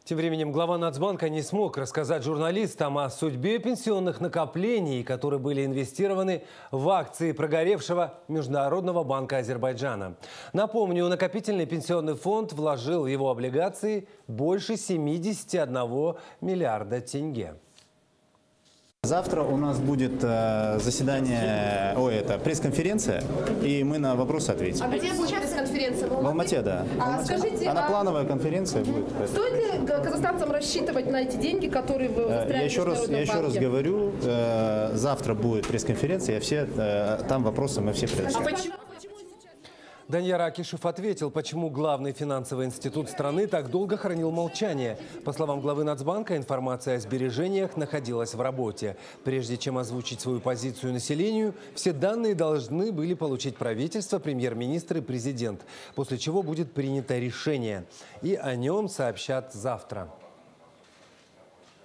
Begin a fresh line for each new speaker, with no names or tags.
Тем временем глава Нацбанка не смог рассказать журналистам о судьбе пенсионных накоплений, которые были инвестированы в акции прогоревшего Международного банка Азербайджана. Напомню, накопительный пенсионный фонд вложил в его облигации больше 71 миллиарда тенге.
Завтра у нас будет заседание, пресс-конференция, и мы на вопросы ответим.
А где сейчас пресс-конференция?
В Алмате, да.
Скажите,
она плановая конференция будет.
Стоит ли казахстанцам рассчитывать на эти деньги, которые вы застряли в Международном банке?
Я еще раз говорю, завтра будет пресс-конференция, там вопросы мы все предоставим.
А почему?
Данияр Акишев ответил, почему главный финансовый институт страны так долго хранил молчание. По словам главы Нацбанка, информация о сбережениях находилась в работе. Прежде чем озвучить свою позицию населению, все данные должны были получить правительство, премьер-министр и президент, после чего будет принято решение. И о нем сообщат завтра.